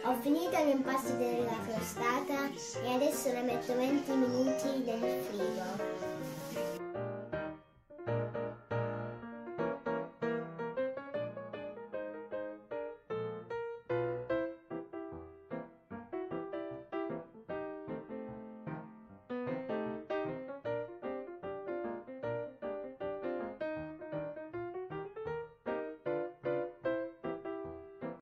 Ho finito l'impasto della crostata e adesso la metto 20 minuti nel frigo.